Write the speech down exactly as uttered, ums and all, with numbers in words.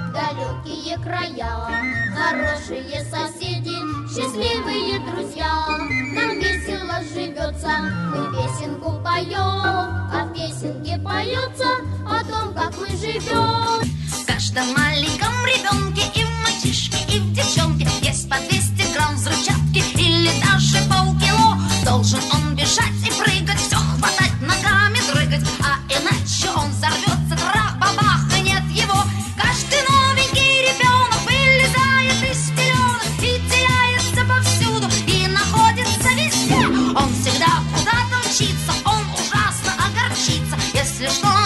в далекие края. Хорошие соседи, счастливые друзья, нам весело живется, мы песенку поем, а в песенке поется о том, как мы живем. В каждом маленьком ребенке и в мальчишке, и в девчонке есть по двести грамм взрывчатки или даже полкило. Должен он бежать и прыгать, все хватать, ногами дрыгать, а иначе он взорвется, трах-бабах, и нет его. Каждый новенький ребенок вылезает из пеленок и теряется повсюду, и находится везде. Он всегда куда-то мчится, он ужасно огорчится, если что